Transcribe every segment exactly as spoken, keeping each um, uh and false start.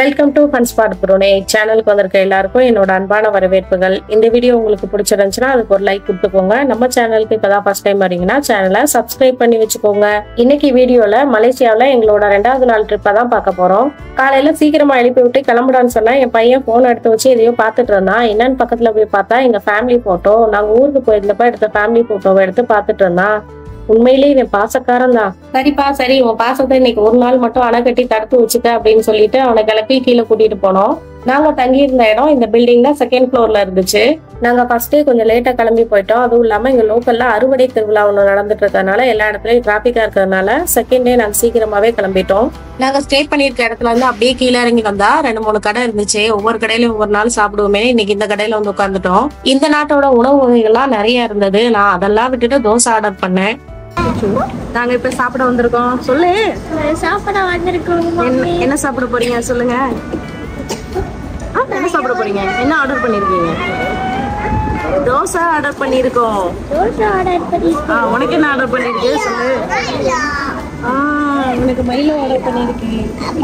Welcome to fun spot புரோனே சேனலுக்கு வந்திருக்க எல்லாருக்கும் என்னோட அன்பான வரவேற்புகள். இந்த வீடியோ உங்களுக்கு பிடிச்சிருந்துச்சுன்னா அதுக்கு ஒரு லைக் கொடுத்துக்கோங்க. நம்ம சேனலுக்கு இப்பதான் ஃபர்ஸ்ட் டைம் வரீங்கன்னா சேனலை சப்ஸ்கிரைப் பண்ணி வச்சுக்கோங்க. இன்னைக்கு வீடியோல மலேசியாவில எங்களோட ரெண்டாவது நாள் ட்ரிப்பை தான் பார்க்க போறோம். காலையில சீக்கிரமா எழுப்பி விட்டு கிளம்புடான்னு சொன்னா என் பையன் போன் எடுத்து வச்சு எதையோ பார்த்துட்டு இருந்தான். என்னன்னு பக்கத்துல போய் பார்த்தா எங்க ஃபேமிலி போட்டோ, நாங்க ஊருக்கு போயிருந்தப்ப எடுத்த ஃபேமிலி போட்டோவை எடுத்து பார்த்துட்டு இருந்தான். உண்மையிலேயே இவன் பாசக்காரன் தான். சரிப்பா சரி, உன் பாசத்தை இன்னைக்கு ஒரு நாள் மட்டும் அணை கட்டி தடுத்து வச்சுக்க அப்படின்னு சொல்லிட்டு அவனை கிளப்பி கீழே கூட்டிட்டு போனோம். நாங்க தங்கி இருந்த இடம் இந்த பில்டிங் தான் செகண்ட் ஃப்ளோர்ல இருந்துச்சு. நாங்க ஃபர்ஸ்டே கொஞ்சம் லேட்டா கிளம்பி போயிட்டோம். அதுவும் இல்லாம எங்க லோக்கல்ல அறுவடை திருவிழா ஒண்ணு நடந்துட்டு இருக்கறதுனால எல்லா இடத்துலயும் டிராபிக்கா இருக்கிறதுனால செகண்ட் டே நாங்க சீக்கிரமாவே கிளம்பிட்டோம். நாங்க ஸ்டே பண்ணிருக்க இடத்துல இருந்து அப்படியே கீழே இறங்கி வந்தா ரெண்டு மூணு கடை இருந்துச்சு. ஒவ்வொரு கடையிலயும் ஒவ்வொரு நாள் சாப்பிடுவோமே. இன்னைக்கு இந்த கடையில வந்து உட்காந்துட்டோம். இந்த நாட்டோட உணவு வகைகள்லாம் நிறைய இருந்தது. நான் அதெல்லாம் விட்டுட்டு தோசை ஆர்டர் பண்ணேன். நாங்க இப்ப சாப்பிட வந்திருக்கோம். சொல்லு, சாப்பிட வந்திருக்கோம். என்ன சாப்பிட போறீங்க சொல்லுங்க. என்ன சாப்பிட போறீங்க? என்ன ஆர்டர் பண்ணிருக்கீங்க? தோசை ஆர்டர் பண்ணிருக்கோம். தோசை ஆர்டர் பண்ணிருக்கோம். உனக்கு என்ன ஆர்டர் பண்ணிருக்கு சொல்லு. ஆஹ் உனக்கு மயிலோ ஆர்டர் பண்ணிருக்கு.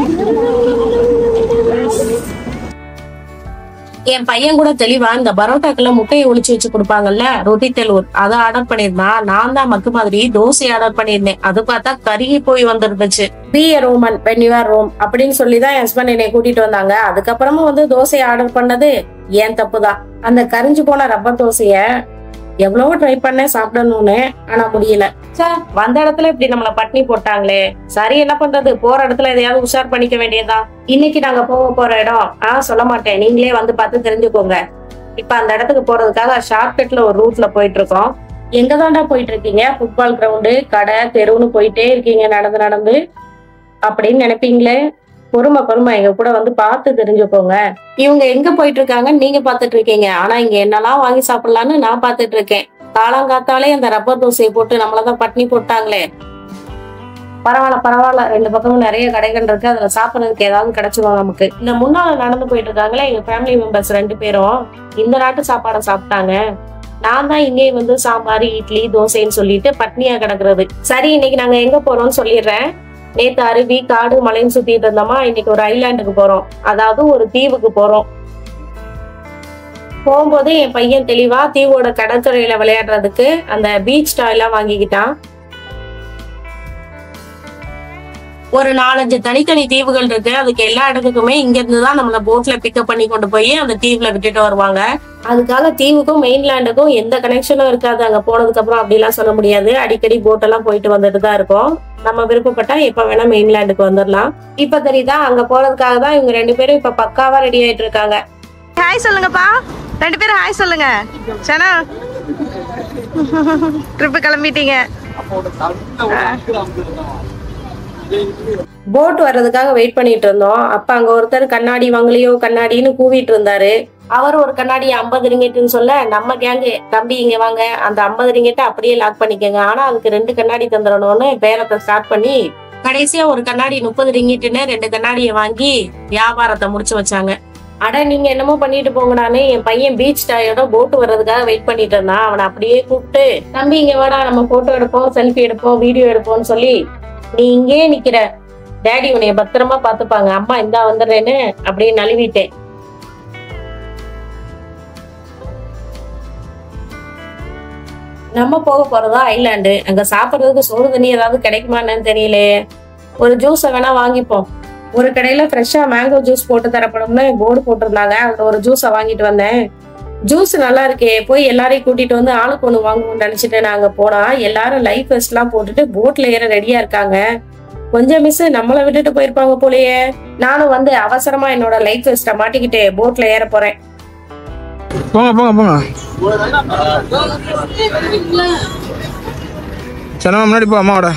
என் பையன் கூட தெளிவா இந்த பரோட்டாக்குள்ள முட்டையை ஒளிச்சு வச்சு கொடுப்பாங்கல்ல, ரொட்டி தெலுர், அதை ஆர்டர் பண்ணிருந்தான். நான் தான் மக்கு மாதிரி தோசை ஆர்டர் பண்ணிருந்தேன். அது பார்த்தா கருகி போய் வந்துருந்துச்சு. Be a Roman when you are Rome அப்படின்னு சொல்லிதான் என் ஹஸ்பண்ட் என்னை கூட்டிட்டு வந்தாங்க. அதுக்கப்புறமா வந்து தோசையை ஆர்டர் பண்ணது ஏன் தப்புதான். அந்த கரிஞ்சு போன ரப்பர் தோசைய எவ்வளவோ ட்ரை பண்ண சாப்பிடணும்னு, ஆனா முடியல. சார் வந்த இடத்துல இப்படி நம்மள பட்னி போட்டாங்களே. சரி என்ன பண்றது, போற இடத்துல எதையாவது உஷார் பண்ணிக்க வேண்டியதுதான். இன்னைக்கு நாங்க போக போற இடம் ஆஹ் சொல்ல மாட்டேன், நீங்களே வந்து பார்த்து தெரிஞ்சுக்கோங்க. இப்ப அந்த இடத்துக்கு போறதுக்காக ஷார்ட்கட்ல ஒரு ரூட்ல போயிட்டு இருக்கோம். எங்க தாண்டா போயிட்டு இருக்கீங்க? ஃபுட்பால் கிரவுண்டு, கடை, தெருவுன்னு போயிட்டே இருக்கீங்க நடந்து நடந்து அப்படின்னு நினைப்பீங்களே. பொறுமை பொறுமை, எங்க கூட வந்து பார்த்து தெரிஞ்சுக்கோங்க. இவங்க எங்க போயிட்டு இருக்காங்கன்னு நீங்க பாத்துட்டு இருக்கீங்க. ஆனா இங்க என்னெல்லாம் வாங்கி சாப்பிடலான்னு நான் பாத்துட்டு இருக்கேன். காலங்காத்தாலே அந்த ரப்பர் தோசையை போட்டு நம்மளதான் பட்னி போட்டாங்களே. பரவாயில்ல பரவாயில்ல, ரெண்டு பக்கமும் நிறைய கடைகள் இருக்கு. அதுல சாப்பிடறதுக்கு ஏதாவது கிடைச்சிடும் நமக்கு. இந்த முன்னால நடந்து போயிட்டு இருக்காங்களே எங்க ஃபேமிலி மெம்பர்ஸ் ரெண்டு பேரும் இந்த நாட்டு சாப்பாடை சாப்பிட்டாங்க. நான் தான் இங்கே வந்து சாம்பார், இட்லி, தோசைன்னு சொல்லிட்டு பட்னியா கிடக்குறது. சரி, இன்னைக்கு நாங்க எங்க போறோம்னு சொல்லிடுறேன். நேத்து அருவி, காடு, மலைன்னு சுத்திட்டு இருந்தோமா. இன்னைக்கு ஒரு ஐலாண்டுக்கு போறோம், அதாவது ஒரு தீவுக்கு போறோம். போகும்போது என் பையன் தெளிவா தீவோட கடற்கரையில விளையாடுறதுக்கு அந்த பீச் டாய் எல்லாம் வாங்கிக்கிட்டான். ஒரு நாலஞ்சு தனித்தனி தீவுகள் இருக்கு. அதுக்கு எல்லா இடத்துக்குமே இங்க இருந்துதான் நம்மள போட்ல பிக்கப் பண்ணி கொண்டு போய் அந்த தீவுல விட்டுட்டு வருவாங்க. அதுக்காக தீவுக்கும் மெயின்லேண்டுக்கும் எந்த கனெக்ஷனும் இருக்காது. அங்க போனதுக்கு அப்புறம் அப்படிலாம் சொல்ல முடியாது. அடிக்கடி போட் எல்லாம் போயிட்டு வந்துட்டு தான் இருக்கும். நம்ம விருப்பப்பட்டா எப்ப வேணா மெயின்லேண்டுக்கு வந்துடலாம். இப்ப தெரியுதா, அங்க போறதுக்காக தான் இவங்க ரெண்டு பேரும் இப்ப பக்காவா ரெடி ஆயிட்டு இருக்காங்க. ஹாய் சொல்லுங்கப்பா, ரெண்டு பேரும் ஹாய் சொல்லுங்க. சனா ட்ரிப்பு கிளம்பிட்டீங்க. போட் வர்றதுக்காக வெயிட் பண்ணிட்டு இருந்தோம். அப்ப அங்க ஒருத்தர் கண்ணாடி வாங்கலையோ கண்ணாடின்னு கூவிட்டு இருந்தாரு. அவர் ஒரு கண்ணாடி ஐம்பது ரிங்கெட்டுன்னு சொல்ல, நம்ம கேங்கு தம்பி இங்க வாங்க, அந்த ஐம்பது ரிங்கெட்டை அப்படியே லாக் பண்ணிக்கங்க, ஆனா அதுக்கு ரெண்டு கண்ணாடி தந்துடணும்னு பேரத்தை ஸ்டார்ட் பண்ணி கடைசியா ஒரு கண்ணாடி முப்பது ரிங்கெட்டுன்னு ரெண்டு கண்ணாடியை வாங்கி வியாபாரத்தை முடிச்சு வச்சாங்க. அட நீங்க என்னமோ பண்ணிட்டு போங்கடான்னு என் பையன் பீச் டாயோட போட்டு வர்றதுக்காக வெயிட் பண்ணிட்டு இருந்தான். அவனை அப்படியே கூப்பிட்டு, தம்பி இங்க வாடா, நம்ம போட்டோ எடுப்போம், செல்ஃபி எடுப்போம், வீடியோ எடுப்போம்னு சொல்லி, நீ இங்கே நிக்கிற, டேடி உன்னைய பத்திரமா பாத்துப்பாங்க, அம்மா இந்தா வந்துடுறேன்னு அப்படியே நழுவிட்டேன். நம்ம போக போறதா ஐலாண்டு. அங்க சாப்பிடுறதுக்கு சோறு தண்ணி ஏதாவது கிடைக்குமான்னு தெரியலையே. ஒரு ஜூஸை வேணா வாங்கிப்போம். ஒரு கடையில ஃப்ரெஷ்ஷா மேங்கோ ஜூஸ் போட்டு தரப்படும்னு போர்டு போட்டிருந்தாங்க. அதுல ஒரு ஜூஸை வாங்கிட்டு வந்தேன். ஜூஸ் நல்லா இருக்கே, போய் எல்லாரையும் கூட்டிட்டு வந்து ஆளுக்கு ஒண்ணு வாங்குவோம்னு நினைச்சிட்டு நாங்க போனா எல்லாரும் லைஃப் வெஸ்ட் எல்லாம் போட்டுட்டு போட்ல ஏற ரெடியா இருக்காங்க. கொஞ்சம் மிஸ் நம்மளை விட்டுட்டு போயிருப்பாங்க போலயே. நானும் வந்து அவசரமா என்னோட லைஃப் வெஸ்ட மாட்டிக்கிட்டு போட்ல ஏற போறேன். போங்க போங்க போங்க. சரி முன்னாடி போ அம்மாவோட.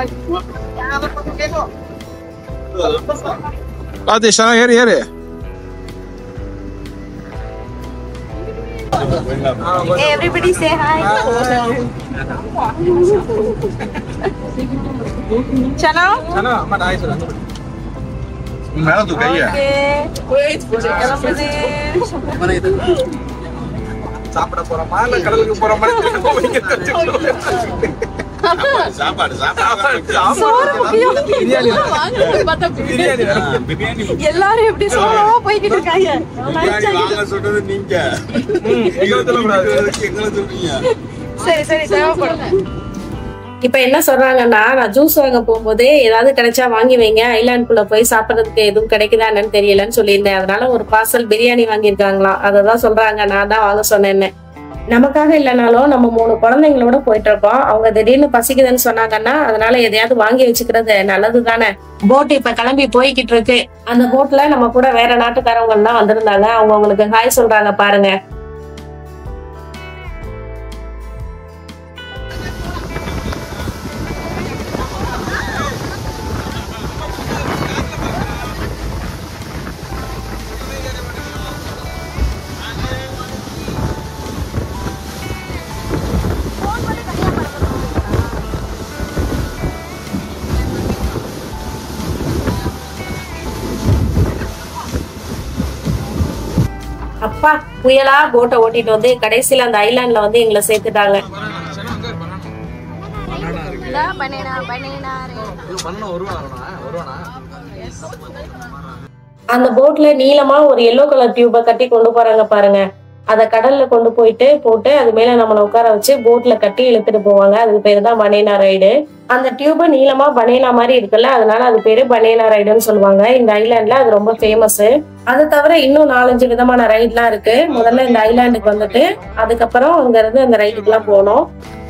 பாத்து சனா ஏறு ஏறு. Hey, everybody say hi. Chana? சனா அம்மா ஹாய் சொல்லு. மேல தூ கைய. சாப்பிட போறோமா இல்ல கடலுக்கு போறோமா சாப்பாடு சாப்பாடு சோறு முக்கியம். எல்லாரும் எப்படி சோறவா போய்கிட்டு இருக்காங்க. வாங்க சொல்றது நீங்க எங்களை சொல்றீங்க. சரி சரி தேவைப்படும். இப்ப என்ன சொல்றாங்கன்னா, நான் ஜூஸ் வாங்க போகும்போது ஏதாவது கிடைச்சா வாங்கி வைங்க, ஐலாண்டுக்குள்ள போய் சாப்பிடறதுக்கு எதுவும் கிடைக்குதா என்னன்னு தெரியலன்னு சொல்லியிருந்தேன். அதனால ஒரு பார்சல் பிரியாணி வாங்கியிருக்காங்களாம். அததான் சொல்றாங்க, நான் தான் வாங்க சொன்னேன்னு. நமக்காக இல்லைனாலும் நம்ம மூணு குழந்தைங்களோட போயிட்டு இருக்கோம். அவங்க திடீர்னு பசிக்குதுன்னு சொன்னாங்கன்னா அதனால எதையாவது வாங்கி வச்சுக்கிறது நல்லது தானே. போட் இப்ப கிளம்பி போய்கிட்டு இருக்கு. அந்த போட்ல நம்ம கூட வேற நாட்டுக்காரவங்க எல்லாம் வந்திருந்தாங்க. அவங்க உங்களுக்கு ஹாய் சொல்றாங்க பாருங்க. அப்பா புயலா போட்டை ஓட்டிட்டு வந்து கடைசியில அந்த ஐலாண்ட்ல வந்து எங்களை சேர்த்துட்டாங்க. அந்த போட்ல நீளமா ஒரு எல்லோ கலர் டியூப கட்டி கொண்டு போறாங்க பாருங்க. அத கடல்ல கொண்டு போயிட்டு போட்டு அது மேல நம்மளை உட்கார வச்சு போட்ல கட்டி இழுத்துட்டு போவாங்க. அதுக்கு பேரு தான் பனேனா ரைடு. அந்த டியூப நீளமா பனேனா மாதிரி இருக்குல்ல, அதனால அது பேரு பனேனா ரைடுன்னு சொல்லுவாங்க. இந்த ஐலாண்ட்ல அது ரொம்ப ஃபேமஸ். அது தவிர இன்னும் நாலஞ்சு விதமான ரைட்லாம் இருக்கு. முதல்ல இந்த ஐலாண்டுக்கு வந்துட்டு அதுக்கப்புறம் அங்க இருந்து அந்த ரைடுக்கு எல்லாம் போனோம்.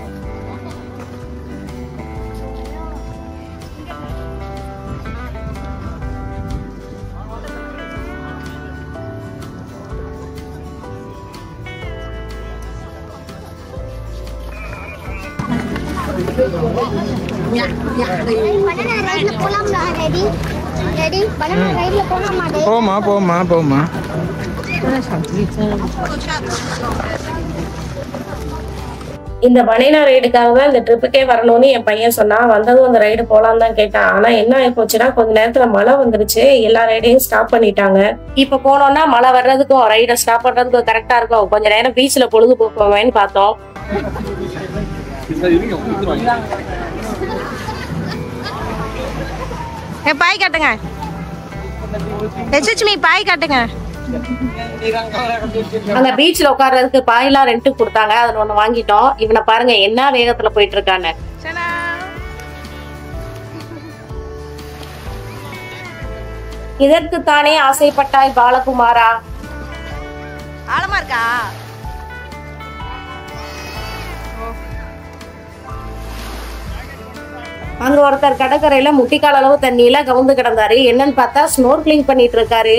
போமா போமா போமா. இந்த பனேனா ரைடுக்காக தான் இந்த ட்ரிப்புக்கே வரணும்னு என் பையன் சொன்னா. வந்ததும் அந்த ரைடு போலாம் தான் கேட்டான். ஆனா என்ன ஆகி போச்சுன்னா கொஞ்ச நேரத்துல மழை வந்துருச்சு. எல்லா ரைடையும் ஸ்டாப் பண்ணிட்டாங்க. இப்ப போனோம்னா மழை வர்றதுக்கும் ரைடை ஸ்டாப் பண்றதுக்கும் கரெக்டா இருக்கும். கொஞ்ச நேரம் பீச்ல பொழுது போக்குவேன்னு பார்த்தோம். பாய் காட்டுங்க. லட்சுமி பாய் காட்டுங்க. அந்த பீச்ல உட்கார்றதுக்கு பாயெல்லாம் ரெண்ட்டுக்கு கொடுத்தாங்க. அதுல ஒண்ணு வாங்கிட்டோம். இவனை பாருங்க என்ன வேகத்துல போயிட்டு இருக்கான்னு. இதற்குத்தானே ஆசைப்பட்டாய் பாலகுமாரா? ஆழமா இருக்கா? அங்க ஒருத்தர் கடற்கரையில முட்டிக்கால் அளவு தண்ணியில கவுந்து கிடந்தாரு. என்னன்னு பார்த்தா ஸ்னோர்க்லிங் பண்ணிட்டு இருக்காரு.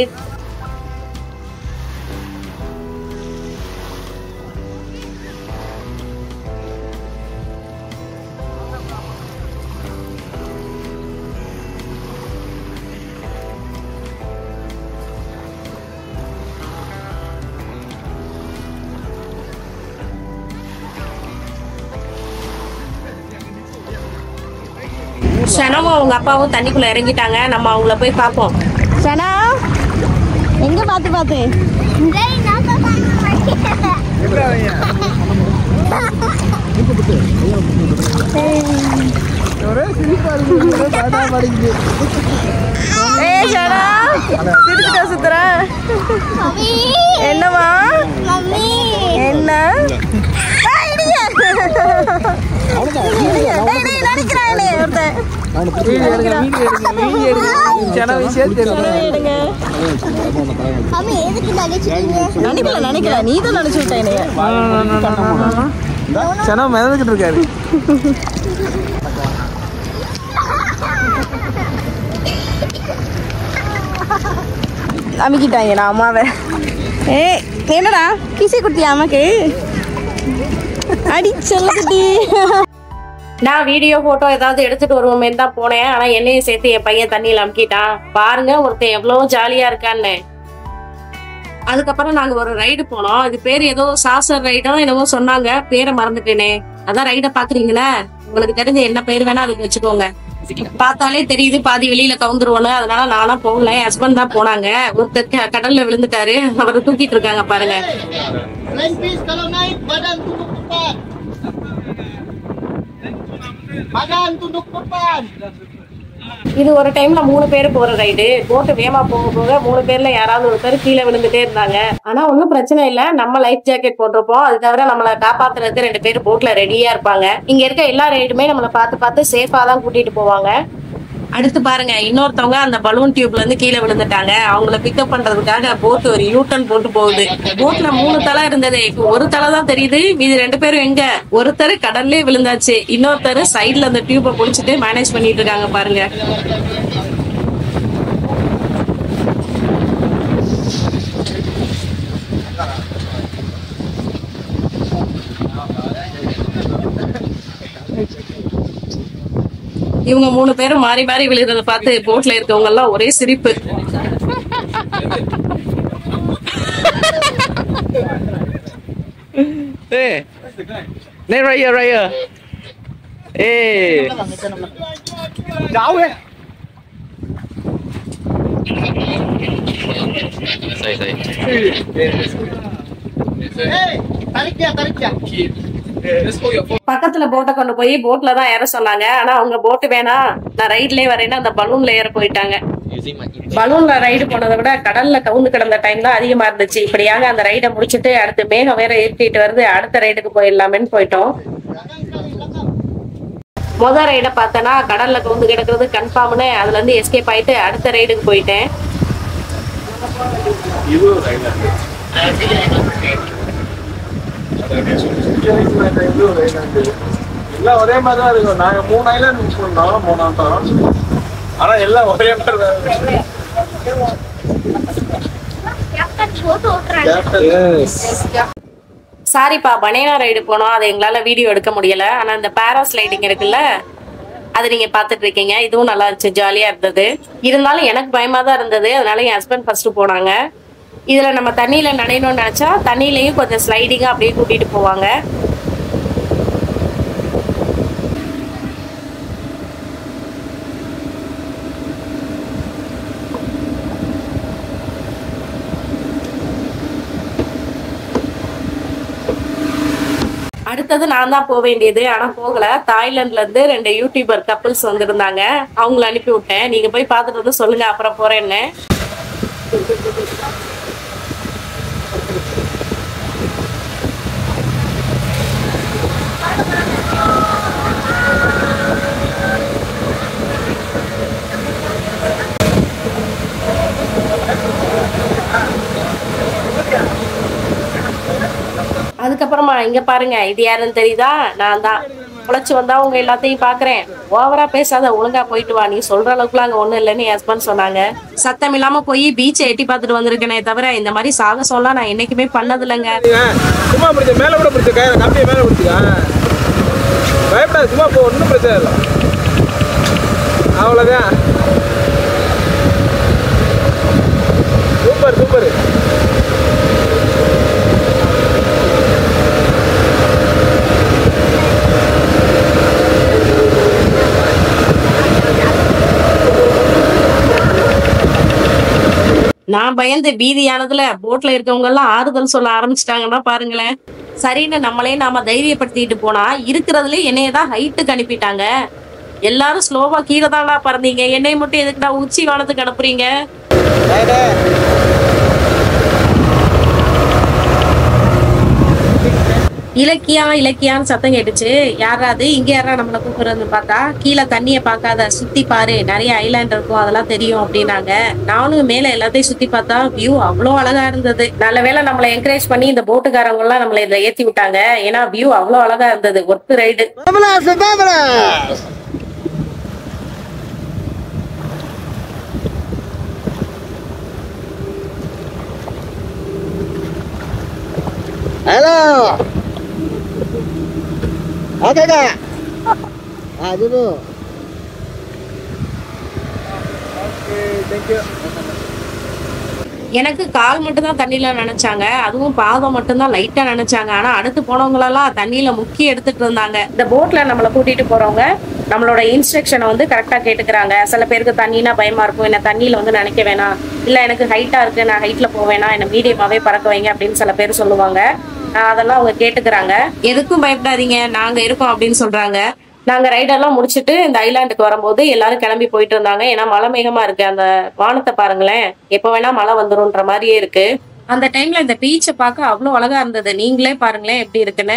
சனமும் அவங்க அப்பாவும் தண்ணிக்குள்ள இறங்கிட்டாங்க. நம்ம அவங்கள போய் பார்ப்போம். சனா எங்க பாத்து பாத்து சுத்துற என்னமா என்ன நினைக்கல நீ தான் நினைச்சு விட்டேன். மிதந்துகிட்டு இருக்காரு. அமுக்கிட்டாங்க நான் அம்மாவை. ஏ என்னடா கிசி குட்டியா அம்மாக்கு அடி சொல்லுடி. நான் வீடியோ போட்டோ ஏதாவது எடுத்துட்டு வருவோமே தான் போனேன். ஆனா என்னையும் சேர்த்து என் பையன் தண்ணியில அமுக்கிட்டான். பாருங்க ஒருத்தன் எவ்வளவு ஜாலியா இருக்கான்னு. அதுக்கப்புறம் நாங்க ஒரு ரைடு போனோம். இது பேர் ஏதோ சாசர் ரைடோ என்னவோ சொன்னாங்க, பேரை மறந்துட்டேனே. அதான் ரைட பாக்குறீங்களா, உங்களுக்கு தெரிஞ்ச என்ன பேர் வேணா அதுக்கு வச்சுக்கோங்க. பார்த்தாலே தெரியுது பாதி வெளியில கவுந்துருவோன்னு. அதனால நானா போகல, என் ஹஸ்பண்ட் தான் போனாங்க. ஒருத்தர் கடல்ல விழுந்துட்டாரு, அவரை தூக்கிட்டு இருக்காங்க பாருங்க. இது ஒரு டைம்ல மூணு பேரு போற ரைடு. போட்டு வேகமா போக போக மூணு பேர்ல யாராவது ஒருத்தர் கீழே விழுந்துட்டே இருந்தாங்க. ஆனா ஒன்னும் பிரச்சனை இல்ல, நம்ம லைஃப் ஜாக்கெட் போட்டிருப்போம். அது தவிர நம்மளை காப்பாத்துறதுக்கு ரெண்டு பேர் போட்ல ரெடியா இருப்பாங்க. இங்க இருக்க எல்லா ரைடுமே நம்மளை பார்த்து பார்த்து சேஃபா தான் கூட்டிட்டு போவாங்க. அடுத்து பாருங்க, இன்னொருத்தவங்க அந்த பலூன் டியூப்ல இருந்து கீழே விழுந்துட்டாங்க. அவங்கள பிக்கப் பண்றதுக்காக போட் ஒரு யூட்டன் போட்டு போகுது. போட்ல மூணு தலை இருந்தது, இப்ப ஒரு தலை தான் தெரியுது. மீதி ரெண்டு பேரும் எங்க? ஒருத்தர் கடல்லே விழுந்தாச்சு, இன்னொருத்தர் சைட்ல அந்த டியூப்பை புடிச்சிட்டு மேனேஜ் பண்ணிட்டு இருக்காங்க பாருங்க. இவங்க மூணு பேரும் மாறி மாறி விழுறத பார்த்து போட்ல இருக்கவங்க எல்லாம் ஒரே சிரிப்பு. Hey, này Raya Raya. Hey, cháu ấy. Say say. Hey, tarik dia, tarik dia. பக்கத்துல போட்டை கொண்டு போய் போட்ல தான் ஏற சொன்னாங்க. ஆனா அவங்க போட்டு வேணாம், நான் ரைட்லயே வரேன்னா அந்த பலூன்ல ஏற போயிட்டாங்க. பலூன்ல ரைடு போனதை விட கடல்ல கவுந்து கிடந்த டைம் தான் அதிகமா இருந்துச்சு. இப்படியாக அந்த ரைடை முடிச்சுட்டு அடுத்து மேகம் வேற ஏற்றிட்டு வருது, அடுத்த ரைடுக்கு போயிடலாமேன்னு போயிட்டோம். முத ரைடை பார்த்தேன்னா கடல்ல கவுந்து கிடக்கிறது கன்ஃபார்ம்னு அதுல இருந்து எஸ்கேப் ஆயிட்டு அடுத்த ரைடுக்கு போயிட்டேன். எல்லாம் ஒரே மாதிரி தான் இருக்கும். நாங்க மூணு ஐலாண்ட் மிஸ் பண்ணோம் மூணாம், ஆனா எல்லாம் ஒரே மாதிரி தான். சாரிப்பா, பனேனா ரைடு போனோம், அதை எங்களால வீடியோ எடுக்க முடியல. ஆனா இந்த பேராஸ்லைடிங் இருக்குல்ல, அது நீங்க பாத்துட்டு இருக்கீங்க. இதுவும் நல்லா இருந்துச்சு, ஜாலியா இருந்தது. இருந்தாலும் எனக்கு பயமா தான் இருந்தது, அதனால என் ஹஸ்பண்ட் ஃபர்ஸ்ட் போனாங்க. இதுல நம்ம தண்ணியில நனையணும்னு நினைச்சா தண்ணியிலையும் கொஞ்சம் ஸ்லைடிங்கா அப்படியே கூட்டிட்டு போவாங்க. அடுத்தது நான் தான் போக வேண்டியது, ஆனா போகல. தாய்லாந்துல இருந்து ரெண்டு யூடியூபர் கப்பிள்ஸ் வந்திருந்தாங்க, அவங்கள அனுப்பி விட்டேன். நீங்க போய் பார்த்துட்டு வந்து சொல்லுங்க அப்புறம் போறேன்னு. அதுக்கப்புறமா இங்க பாருங்க, இது யாருன்னு தெரியுதா? நான் தான். உழைச்சு வந்தா உங்க எல்லாத்தையும் பாக்குறேன். ஓவரா பேசாத, ஒழுங்கா போயிட்டு வா, நீ சொல்ற அளவுக்குலாம் அங்க ஒண்ணு இல்லைன்னு என் ஹஸ்பண்ட் சொன்னாங்க. சத்தம் இல்லாம போய் பீச்சை எட்டி பார்த்துட்டு வந்திருக்கேனே தவிர இந்த மாதிரி சாகசம்லாம் நான் என்னைக்குமே பண்ணது இல்லைங்க. சும்மா பிடிச்ச மேல கூட பிடிச்ச கயிறு கம்பியை மேல பிடிச்சிக்கா, பயப்படாது, சும்மா போ, ஒன்றும் பிரச்சனை இல்லை. அவ்வளோதான். Super super. நான் பயந்து பீதியானதுல போட்ல இருக்கவங்க எல்லாம் ஆறுதல் சொல்ல ஆரம்பிச்சிட்டாங்கன்னா பாருங்களேன். சரின்னு நம்மளே நாம தைரியப்படுத்திட்டு போனா இருக்கிறதுல என்னையதான் ஹைட்டுக்கு அனுப்பிட்டாங்க. எல்லாரும் ஸ்லோவா கீழே தானா பறந்தீங்க, என்னை மட்டும் எதுக்குடா உச்சி வானத்துக்கு அனுப்புறீங்க? இலக்கியா இலக்கியான்னு சத்தம் கேட்டுச்சு. யாராவது இங்க யாரா நம்மளை கூப்பிடுறது பார்த்தா, கீழே தண்ணிய பாக்காத, சுத்தி பாரு, நிறைய ஐலாண்ட் இருக்கும், அதெல்லாம் தெரியும் அப்படின்னாங்க. நானும் மேல எல்லாத்தையும் சுத்தி பார்த்தா வியூ அவ்வளோ அழகா இருந்தது. நல்ல வேளை நம்மளை என்கரேஜ் பண்ணி இந்த போட்டுக்காரங்க எல்லாம் நம்மளை இதை ஏத்தி விட்டாங்க. ஏன்னா வியூ அவ்வளோ அழகா இருந்தது. Worth ride. Hello. Okay, Ah, dulu. Okay thank you. எனக்கு கால் மட்டும் தான் தண்ணியில நினைச்சாங்க, அதுவும் பாதம் மட்டும்தான் லைட்டா நினைச்சாங்க. ஆனா அடுத்து போனவங்களெல்லாம் தண்ணியில முக்கி எடுத்துட்டு இருந்தாங்க. இந்த போட்ல நம்மளை கூட்டிட்டு போறவங்க நம்மளோட இன்ஸ்ட்ரக்ஷனை வந்து கரெக்டா கேட்டுக்கிறாங்க. சில பேருக்கு தண்ணினா பயமா இருக்கும், என்ன தண்ணியில வந்து நினைக்க வேணாம், இல்ல எனக்கு ஹைட்டா இருக்கு நான் ஹைட்ல போவேனா, என்ன மீடியமாவே பறக்க வைங்க அப்படின்னு சில பேர் சொல்லுவாங்க. அதெல்லாம் அவங்க கேட்டுக்கிறாங்க. எதுக்கும் பயப்படாதீங்க நாங்க இருக்கோம் அப்படின்னு சொல்றாங்க. நாங்க ரைடெல்லாம் முடிச்சுட்டு இந்த ஐலாண்டுக்கு வரும்போது எல்லாரும் கிளம்பி போயிட்டு இருந்தாங்க. ஏன்னா மழை மேகமா இருக்கு, அந்த வானத்தை பாருங்களேன், எப்ப வேணா மழை வந்துரும்ன்ற மாதிரியே இருக்கு. அந்த டைம்ல இந்த பீச்சை பார்க்க அவ்வளவு அழகா இருந்தது. நீங்களே பாருங்களேன் எப்படி இருக்குன்னு.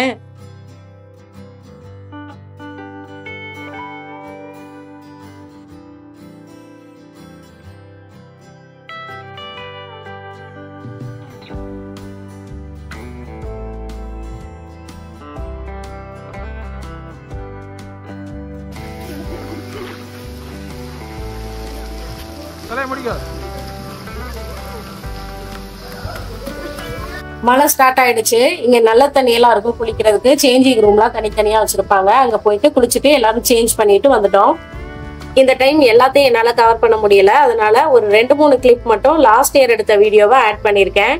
தலைய முடிக்க. மழை ஸ்டார்ட் ஆயிடுச்சு. இங்க நல்ல தண்ணி எல்லாம் இருக்கும் குளிக்கிறதுக்கு. சேஞ்சிங் ரூம்லாம் தனித்தனியா வச்சிருப்பாங்க. அங்க போயிட்டு குளிச்சுட்டு எல்லாரும் சேஞ்ச் பண்ணிட்டு வந்துட்டோம். இந்த டைம் எல்லாத்தையும் என்னால கவர் பண்ண முடியல, அதனால ஒரு ரெண்டு மூணு கிளிப் மட்டும் லாஸ்ட் இயர் எடுத்த வீடியோவை ஆட் பண்ணிருக்கேன்.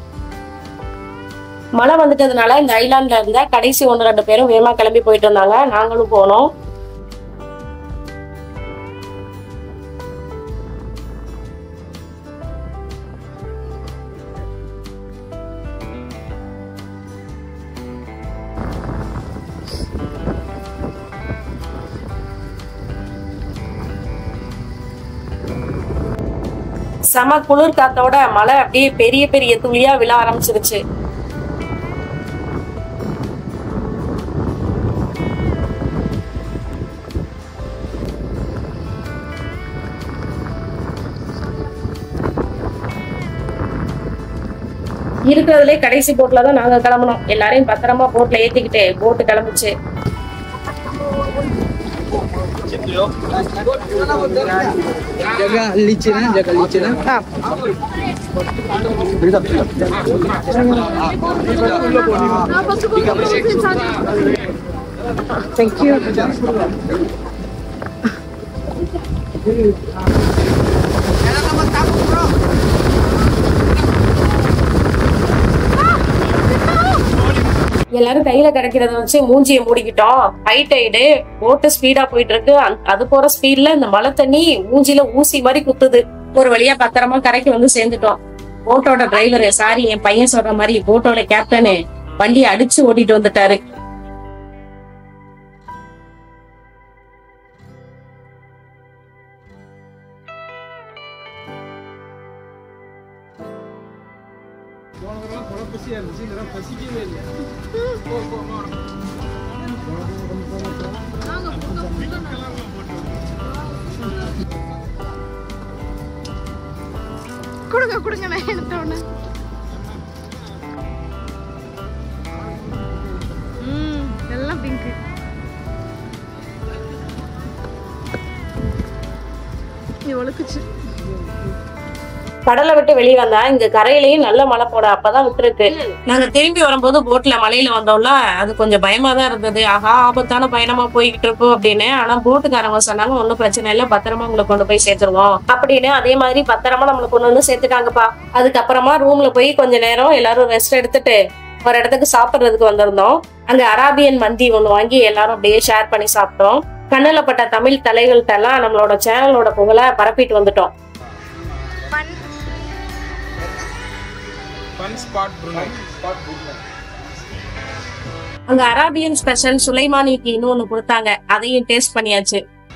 மழை வந்துட்டதுனால இந்த ஐலாண்ட்ல இருந்த கடைசி ஒன்று ரெண்டு பேரும் வேகமா கிளம்பி போயிட்டு இருந்தாங்க. நாங்களும் போனோம். செம குளிர் காத்தோட மழை அப்படியே பெரிய பெரிய துளியா விழ ஆரம்பிச்சிருச்சு. இருக்கிறதுலே கடைசி போட்ல தான் நாங்க கிளம்பணும். எல்லாரையும் பத்திரமா போட்ல ஏத்திக்கிட்டு போட்டு கிளம்பிச்சு. Jaga licin, jaga licin. Thank you. எல்லாரும் கையில கிடைக்கிறத வச்சு மூஞ்சியை மூடிக்கிட்டோம். ஹை டைடு, போட்டு ஸ்பீடா போயிட்டு இருக்கு. அது போற ஸ்பீட்ல இந்த மழை தண்ணி மூஞ்சில ஊசி மாதிரி குத்துது. ஒரு வழியா பத்திரமா கரைக்கு வந்து சேர்ந்துட்டோம். போட்டோட டிரைவர், சாரி என் பையன் சொல்ற மாதிரி போட்டோட கேப்டனு வண்டியை அடிச்சு ஓட்டிட்டு வந்துட்டாரு. கொடுங்க கொடுங்க நான் எடுத்தோன்னு. ம் எல்லாம் பிங்க். நீ ஒழுக்குச்சு. கடலை விட்டு வெளியே வந்தா இங்க கரையிலயும் நல்ல மழை போட அப்பதான் விட்டுருக்கு. நாங்க திரும்பி வரும்போது போட்ல மலையில வந்தோம்ல, அது கொஞ்சம் பயமா தான் இருந்தது. ஆஹா ஆபத்தான பயணமா போய்கிட்டு இருக்கோம் அப்படின்னு. ஆனா போட்டுக்காரங்க சொன்னாங்க ஒன்னும் பிரச்சனை இல்ல, பத்திரமா உங்களை கொண்டு போய் சேர்த்துருவோம் அப்படின்னு. அதே மாதிரி பத்திரமா நம்மளை கொண்டு வந்து சேர்த்துட்டாங்கப்பா. அதுக்கப்புறமா ரூம்ல போய் கொஞ்ச நேரம் எல்லாரும் ரெஸ்ட் எடுத்துட்டு ஒரு இடத்துக்கு சாப்பிட்றதுக்கு வந்திருந்தோம். அங்க அராபியன் மந்தி ஒண்ணு வாங்கி எல்லாரும் அப்படியே ஷேர் பண்ணி சாப்பிட்டோம். கண்ணுல பட்ட தமிழ் தலைகள்கிட்ட எல்லாம் நம்மளோட சேனலோட புகழை பரப்பிட்டு வந்துட்டோம். அங்க அராபியன் ஸ்பெஷல் சுலைமானி டீன்னு ஒண்ணு கொடுத்தாங்க, அதையும் டேஸ்ட் பண்ணியாச்சு.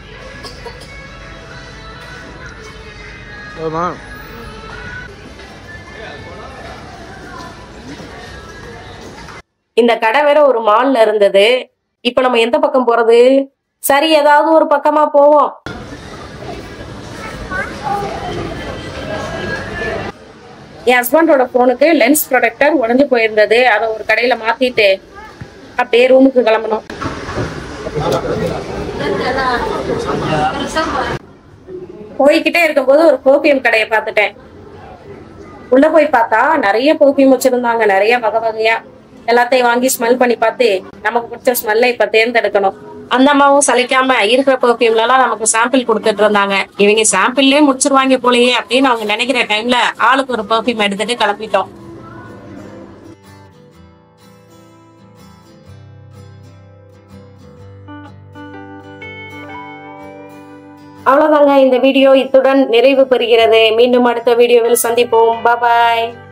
இந்த கடை வேற ஒரு மால்ல இருந்தது. இப்ப நம்ம எந்த பக்கம் போறது? சரி ஏதாவது ஒரு பக்கமா போவோம். என் ஹஸ்பண்டோட போனுக்கு லென்ஸ் ப்ரொடெக்டர் உடஞ்சு போயிருந்தது. அதை ஒரு கடையில மாத்திட்டு அப்படியே ரூமுக்கு கிளம்பணும். போய்கிட்டே இருக்கும்போது ஒரு பெர்ஃப்யூம் கடையை பார்த்துட்டேன். உள்ள போய் பார்த்தா நிறைய பெர்ஃப்யூம் வச்சிருந்தாங்க, நிறைய வகை வகையா. எல்லாத்தையும் வாங்கி ஸ்மெல் பண்ணி பார்த்து நமக்கு பிடிச்ச ஸ்மெல்ல இப்ப தேர்ந்தெடுக்கணும். அந்த அம்மாவும் சலிக்காம இருக்கிற பெர்ஃபியூம்ல எல்லாம் நமக்கு சாம்பிள் கொடுத்துட்டு இருந்தாங்க. இவங்க சாம்பிள்லயே முடிச்சிருவாங்க போலயே அப்படின்னு அவங்க நினைக்கிற டைம்ல ஆளுக்கு ஒரு பெர்ஃபியூம் எடுத்துட்டு கிளம்பிட்டோம். அவ்வளவுதாங்க, இந்த வீடியோ இத்துடன் நிறைவு பெறுகிறது. மீண்டும் அடுத்த வீடியோவில் சந்திப்போம். பாய்.